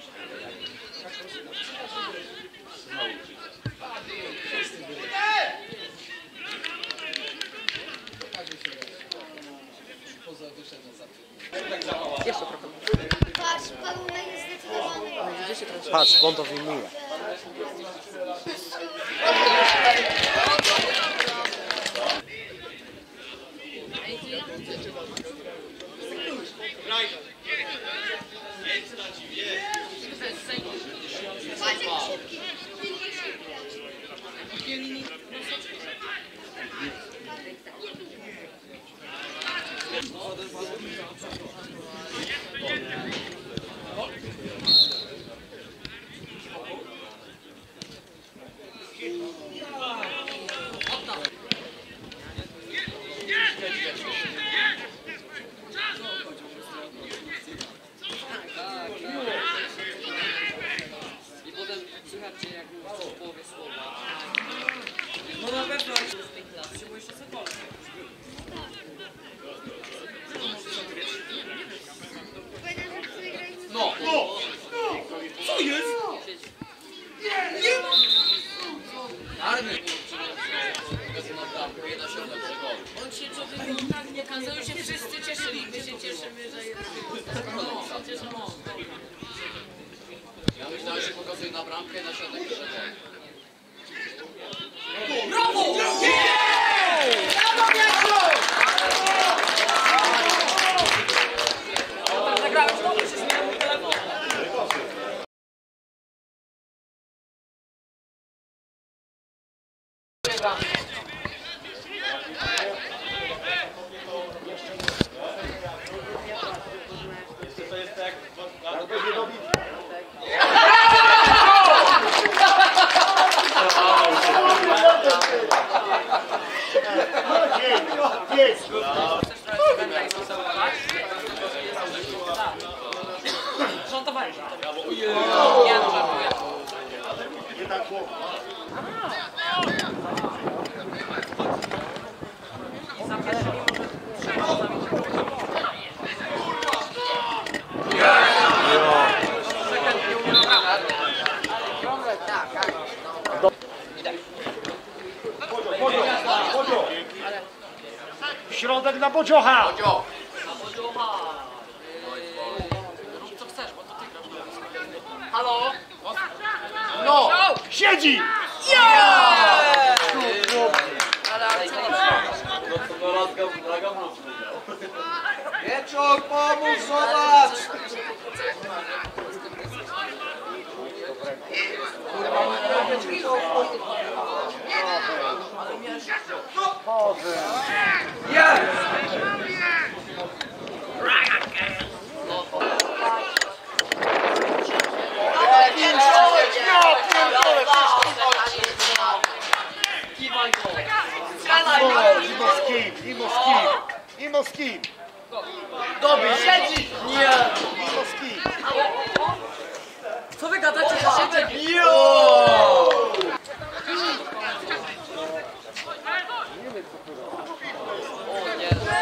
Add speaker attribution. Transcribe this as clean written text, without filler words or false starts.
Speaker 1: Jeszcze trochę.
Speaker 2: Patrz, Paweł jest zdecydowany.
Speaker 3: Patrz, on to wyjmuje.
Speaker 1: I potem słuchajcie, jak mówisz w połowie słowa. No na pewno z tej klasy, bo jeszcze cokolwiek. No! Co jest? Nie! Army! On się nie kazał, się wszyscy cieszyli. My się cieszymy, że jest.
Speaker 4: Ja myślałem, że pokazuje na bramkę i na środek wyszedł.
Speaker 1: Brawo! Zagrałeś dobrze, się śmieję telefon. Żartowałem. Nie, no żartuję. Za pierwszymi
Speaker 3: Środek na Bodziocha!
Speaker 4: Bodzio!
Speaker 1: A Bodziocha! Rób co chcesz, bo to ty grasz. Halo?
Speaker 4: No!
Speaker 3: Siedzi!
Speaker 4: Wieczór, pomóż, zobacz!
Speaker 3: Imo z kim?
Speaker 4: Dobry, siedzi! Nie!
Speaker 3: Imo z kim?
Speaker 1: Co wy gadacie, że siedzę?
Speaker 4: Jo!
Speaker 1: O nie.